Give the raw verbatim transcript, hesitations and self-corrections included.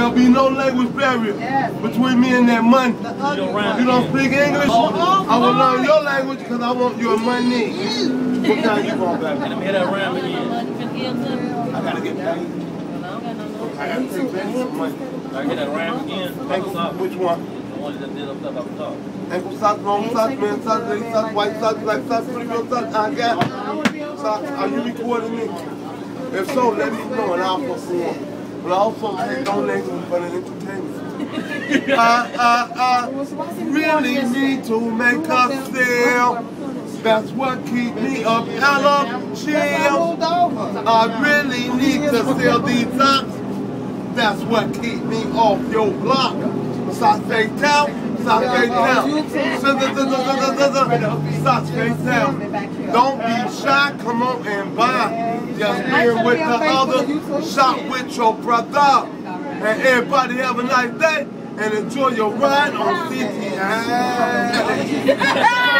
There'll be no language barrier between me and that money. You don't speak English? I will learn your language because I want your money. What kind you want, baby? Let me hit that round again. I gotta get paid. I gotta take back some money. I hit that round again. Which one? The one that did up top up top. Ankle socks, long socks, man socks, lady socks, white socks, black socks, premium socks. I got socks. Are you recording me? If so, let me know and I'll perform. But also, hey, don't let me for the entertainment. I, I, I really need to make a sale. That's what keep me up, hella chill. I really need to sell these tops. That's what keep me off your block. Socks face down, socks face down. Socks face down. Don't be shy, come on and buy. Just being with the other, shop with your brother. And everybody have a nice day and enjoy your ride on C T A.